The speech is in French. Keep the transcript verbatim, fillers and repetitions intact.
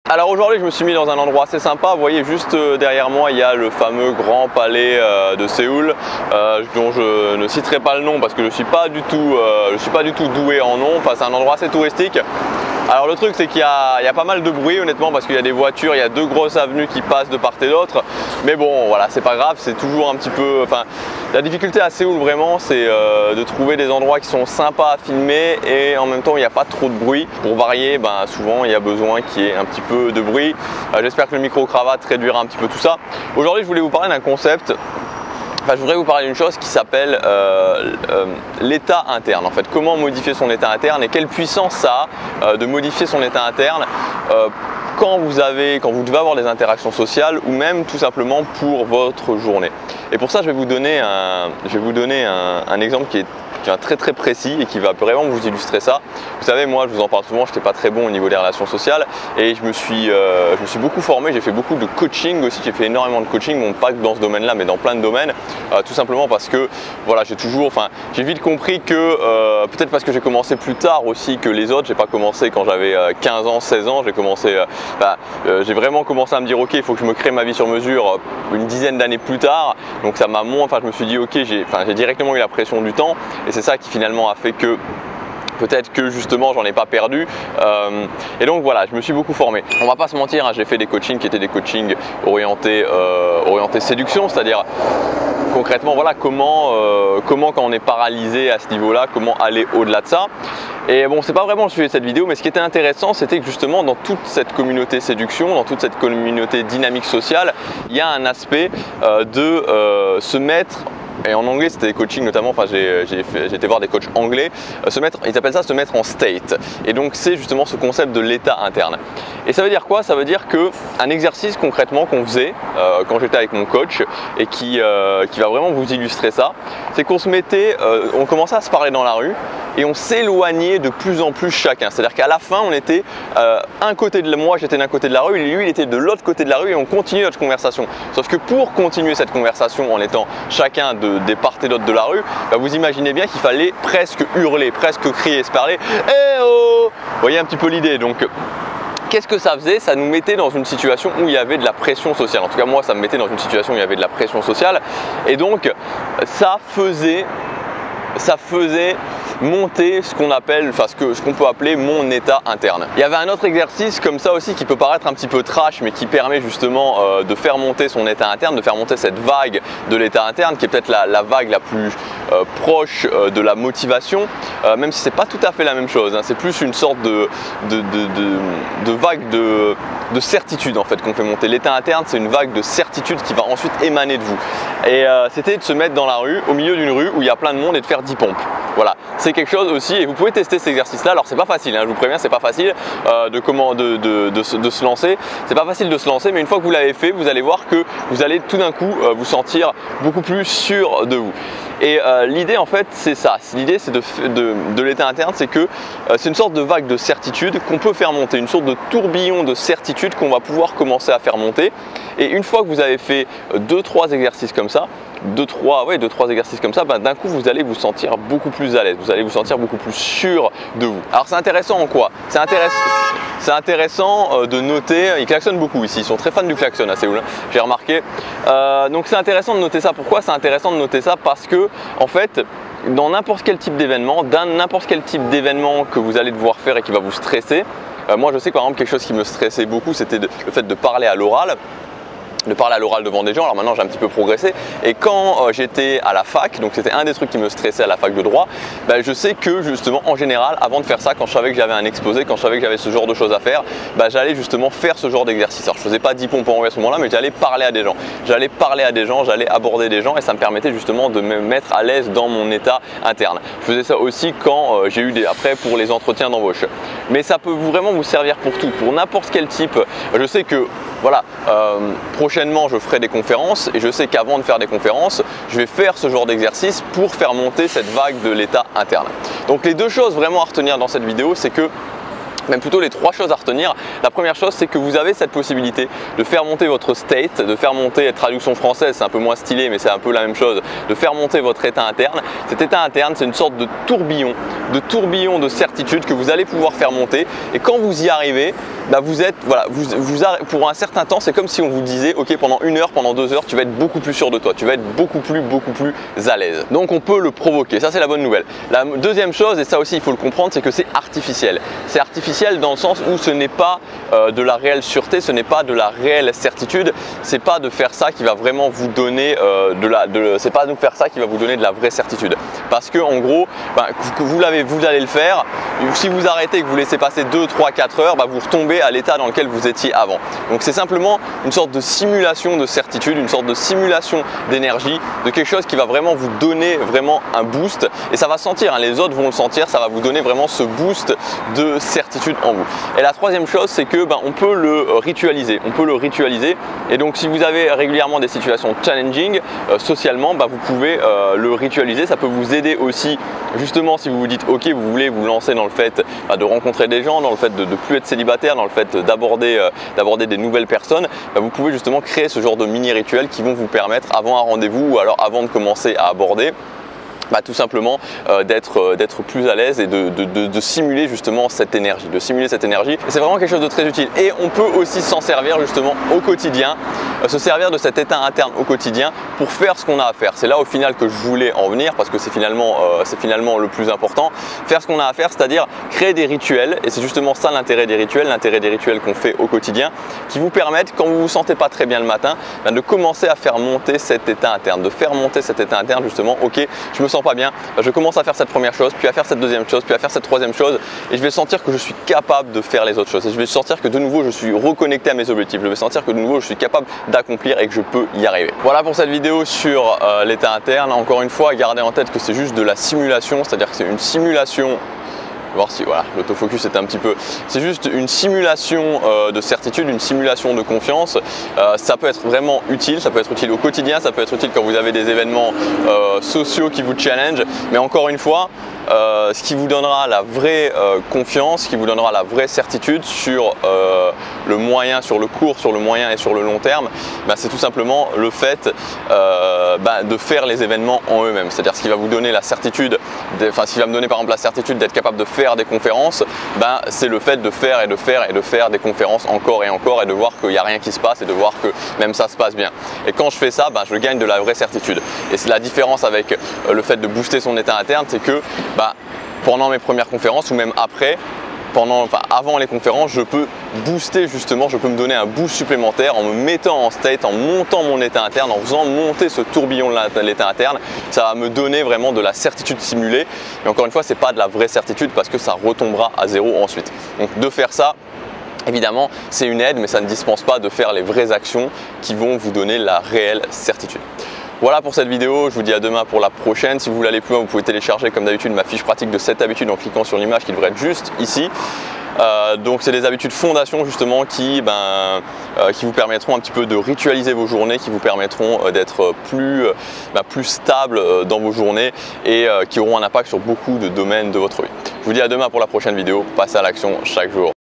Alors aujourd'hui je me suis mis dans un endroit assez sympa. Vous voyez juste derrière moi il y a le fameux grand palais euh, de Séoul euh, dont je ne citerai pas le nom parce que je ne suis pas du tout, euh, je suis pas du tout doué en nom. Enfin, c'est un endroit assez touristique. Alors le truc c'est qu'il y, y a pas mal de bruit honnêtement parce qu'il y a des voitures, il y a deux grosses avenues qui passent de part et d'autre. Mais bon voilà, c'est pas grave, c'est toujours un petit peu… Enfin, la difficulté à Séoul vraiment c'est euh, de trouver des endroits qui sont sympas à filmer et en même temps il n'y a pas trop de bruit. Pour varier, ben, souvent il y a besoin qu'il y ait un petit peu de bruit. Euh, J'espère que le micro-cravate réduira un petit peu tout ça. Aujourd'hui je voulais vous parler d'un concept. Enfin, je voudrais vous parler d'une chose qui s'appelle euh, euh, l'état interne. En fait, comment modifier son état interne et quelle puissance ça a euh, de modifier son état interne euh, quand vous avez, quand vous devez avoir des interactions sociales ou même tout simplement pour votre journée. Et pour ça, je vais vous donner un, je vais vous donner un, un exemple qui est qui est très très précis et qui va vraiment vous illustrer ça. Vous savez, moi je vous en parle souvent, je n'étais pas très bon au niveau des relations sociales et je me suis, euh, je me suis beaucoup formé, j'ai fait beaucoup de coaching aussi, j'ai fait énormément de coaching, bon, pas que dans ce domaine-là mais dans plein de domaines, euh, tout simplement parce que voilà, j'ai toujours, enfin j'ai vite compris que, euh, peut-être parce que j'ai commencé plus tard aussi que les autres, j'ai pas commencé quand j'avais euh, quinze ans, seize ans, j'ai commencé, euh, bah, euh, j'ai vraiment commencé à me dire ok, il faut que je me crée ma vie sur mesure euh, une dizaine d'années plus tard, donc ça m'a moins, enfin je me suis dit ok, j'ai directement eu la pression du temps. Et c'est ça qui finalement a fait que peut-être que justement j'en ai pas perdu euh, et donc voilà, je me suis beaucoup formé. On va pas se mentir, hein, j'ai fait des coachings qui étaient des coachings orientés, euh, orientés séduction, c'est-à-dire concrètement voilà comment, euh, comment quand on est paralysé à ce niveau-là, comment aller au-delà de ça. Et bon, c'est pas vraiment le sujet de cette vidéo, mais ce qui était intéressant, c'était que justement dans toute cette communauté séduction, dans toute cette communauté dynamique sociale, il y a un aspect euh, de euh, se mettre. Et en anglais, c'était des coachings notamment, enfin j'ai été voir des coachs anglais, euh, se mettre, ils appellent ça se mettre en state. Et donc c'est justement ce concept de l'état interne. Et ça veut dire quoi? Ça veut dire qu'un exercice concrètement qu'on faisait euh, quand j'étais avec mon coach et qui, euh, qui va vraiment vous illustrer ça, c'est qu'on se mettait, euh, on commençait à se parler dans la rue et on s'éloignait de plus en plus chacun. C'est-à-dire qu'à la fin, on était euh, un côté de moi, j'étais d'un côté de la rue, et lui il était de l'autre côté de la rue et on continuait notre conversation. Sauf que pour continuer cette conversation en étant chacun de des part et d'autre de la rue, bah vous imaginez bien qu'il fallait presque hurler, presque crier, se parler. Eh oh! Vous voyez un petit peu l'idée. Donc qu'est-ce que ça faisait? Ça nous mettait dans une situation où il y avait de la pression sociale. En tout cas moi ça me mettait dans une situation où il y avait de la pression sociale. Et donc ça faisait ça faisait monter ce qu'on appelle, enfin ce que ce qu'on peut appeler mon état interne. Il y avait un autre exercice comme ça aussi qui peut paraître un petit peu trash mais qui permet justement euh, de faire monter son état interne, de faire monter cette vague de l'état interne qui est peut-être la, la vague la plus euh, proche euh, de la motivation, euh, même si c'est pas tout à fait la même chose, hein. C'est plus une sorte de, de, de, de, de vague de, de certitude en fait qu'on fait monter. L'état interne c'est une vague de certitude qui va ensuite émaner de vous. Et euh, c'était de se mettre dans la rue, au milieu d'une rue où il y a plein de monde et de faire dix pompes. Voilà, c'est quelque chose aussi et vous pouvez tester cet exercice là. Alors c'est pas facile, hein, je vous préviens, c'est pas facile euh, de, comment, de, de, de, de se lancer. C'est pas facile de se lancer, mais une fois que vous l'avez fait, vous allez voir que vous allez tout d'un coup euh, vous sentir beaucoup plus sûr de vous. Et euh, l'idée en fait c'est ça, l'idée c'est de, de, de l'état interne, c'est que euh, c'est une sorte de vague de certitude qu'on peut faire monter, une sorte de tourbillon de certitude qu'on va pouvoir commencer à faire monter. Et une fois que vous avez fait deux trois exercices comme ça, deux trois ouais, deux, trois exercices comme ça, ben, d'un coup vous allez vous sentir beaucoup plus à l'aise, vous allez vous sentir beaucoup plus sûr de vous. Alors c'est intéressant en quoi? C'est intéressant, c'est intéressant euh, de noter, ils klaxonnent beaucoup ici, ils sont très fans du klaxon à Séoul, j'ai remarqué. Euh, donc c'est intéressant de noter ça. Pourquoi c'est intéressant de noter ça? Parce que en fait, dans n'importe quel type d'événement, dans n'importe quel type d'événement que vous allez devoir faire et qui va vous stresser, euh, moi je sais que par exemple quelque chose qui me stressait beaucoup, c'était le fait de parler à l'oral. de parler à l'oral devant des gens. Alors maintenant j'ai un petit peu progressé et quand euh, j'étais à la fac, donc c'était un des trucs qui me stressait à la fac de droit, bah, je sais que justement en général avant de faire ça, quand je savais que j'avais un exposé, quand je savais que j'avais ce genre de choses à faire, bah, j'allais justement faire ce genre d'exercice. Alors je faisais pas dix pompes en haut à ce moment là, mais j'allais parler à des gens, j'allais parler à des gens, j'allais aborder des gens et ça me permettait justement de me mettre à l'aise dans mon état interne. Je faisais ça aussi quand euh, j'ai eu des, après pour les entretiens d'embauche. Mais ça peut vraiment vous servir pour tout, pour n'importe quel type. Je sais que voilà, euh, prochainement je ferai des conférences et je sais qu'avant de faire des conférences, je vais faire ce genre d'exercice pour faire monter cette vague de l'état interne. Donc les deux choses vraiment à retenir dans cette vidéo, c'est que même plutôt les trois choses à retenir. La première chose, c'est que vous avez cette possibilité de faire monter votre state, de faire monter, traduction française, c'est un peu moins stylé, mais c'est un peu la même chose, de faire monter votre état interne. Cet état interne, c'est une sorte de tourbillon, de tourbillon de certitude que vous allez pouvoir faire monter. Et quand vous y arrivez, bah vous êtes, voilà, vous, vous pour un certain temps, c'est comme si on vous disait, ok, pendant une heure, pendant deux heures, tu vas être beaucoup plus sûr de toi, tu vas être beaucoup plus, beaucoup plus à l'aise. Donc on peut le provoquer, ça c'est la bonne nouvelle. La deuxième chose, et ça aussi il faut le comprendre, c'est que c'est artificiel. C'est artificiel dans le sens où ce n'est pas euh, de la réelle sûreté, ce n'est pas de la réelle certitude, c'est pas de faire ça qui va vraiment vous donner euh, de la, de, c'est pas de faire ça qui va vous donner de la vraie certitude. Parce que en gros, ben, que vous l'avez, vous allez le faire. Si vous arrêtez et que vous laissez passer deux, trois, quatre heures, ben, vous retombez à l'état dans lequel vous étiez avant. Donc c'est simplement une sorte de simulation de certitude, une sorte de simulation d'énergie, de quelque chose qui va vraiment vous donner vraiment un boost. Et ça va sentir, hein, les autres vont le sentir, ça va vous donner vraiment ce boost de certitude en vous. Et la troisième chose, c'est que ben, on peut le ritualiser. On peut le ritualiser. Et donc si vous avez régulièrement des situations challenging euh, socialement, ben, vous pouvez euh, le ritualiser. Ça peut vous aider aussi, justement, si vous vous dites ok, vous voulez vous lancer dans le fait ben, de rencontrer des gens, dans le fait de ne plus être célibataire, dans le fait d'aborder euh, d'aborder des nouvelles personnes, ben, vous pouvez justement créer ce genre de mini rituels qui vont vous permettre avant un rendez-vous ou alors avant de commencer à aborder, bah, tout simplement euh, d'être euh, d'être plus à l'aise et de, de, de, de simuler justement cette énergie, de simuler cette énergie. C'est vraiment quelque chose de très utile et on peut aussi s'en servir justement au quotidien, euh, se servir de cet état interne au quotidien pour faire ce qu'on a à faire. C'est là au final que je voulais en venir parce que c'est finalement, euh, c'est finalement le plus important. Faire ce qu'on a à faire, c'est-à-dire créer des rituels, et c'est justement ça l'intérêt des rituels, l'intérêt des rituels qu'on fait au quotidien, qui vous permettent, quand vous vous sentez pas très bien le matin, bah, de commencer à faire monter cet état interne, de faire monter cet état interne justement, ok, je me sens pas bien, je commence à faire cette première chose, puis à faire cette deuxième chose, puis à faire cette troisième chose, et je vais sentir que je suis capable de faire les autres choses, et je vais sentir que de nouveau je suis reconnecté à mes objectifs, je vais sentir que de nouveau je suis capable d'accomplir et que je peux y arriver. Voilà pour cette vidéo sur euh, l'état interne. Encore une fois, gardez en tête que c'est juste de la simulation, c'est-à-dire que c'est une simulation. Voir si voilà, l'autofocus est un petit peu. C'est juste une simulation euh, de certitude, une simulation de confiance. Euh, ça peut être vraiment utile, ça peut être utile au quotidien, ça peut être utile quand vous avez des événements euh, sociaux qui vous challenge. Mais encore une fois, euh, ce qui vous donnera la vraie euh, confiance, ce qui vous donnera la vraie certitude sur euh, le moyen, sur le court, sur le moyen et sur le long terme, bah, c'est tout simplement le fait euh, bah, de faire les événements en eux-mêmes. C'est-à-dire ce qui va vous donner la certitude, enfin ce qui va me donner par exemple la certitude d'être capable de faire des conférences, ben, c'est le fait de faire et de faire et de faire des conférences encore et encore et de voir qu'il n'y a rien qui se passe et de voir que même ça se passe bien. Et quand je fais ça, ben, je gagne de la vraie certitude. Et c'est la différence avec le fait de booster son état interne, c'est que ben, pendant mes premières conférences ou même après, Pendant, enfin, avant les conférences, je peux booster justement, je peux me donner un boost supplémentaire en me mettant en state, en montant mon état interne, en faisant monter ce tourbillon de l'état interne. Ça va me donner vraiment de la certitude simulée. Et encore une fois, ce n'est pas de la vraie certitude parce que ça retombera à zéro ensuite. Donc de faire ça, évidemment, c'est une aide, mais ça ne dispense pas de faire les vraies actions qui vont vous donner la réelle certitude. Voilà pour cette vidéo, je vous dis à demain pour la prochaine. Si vous voulez aller plus loin, vous pouvez télécharger comme d'habitude ma fiche pratique de sept habitudes en cliquant sur l'image qui devrait être juste ici. Euh, donc c'est des habitudes fondation justement qui, ben, euh, qui vous permettront un petit peu de ritualiser vos journées, qui vous permettront euh, d'être plus, euh, ben, plus stable euh, dans vos journées et euh, qui auront un impact sur beaucoup de domaines de votre vie. Je vous dis à demain pour la prochaine vidéo, passez à l'action chaque jour.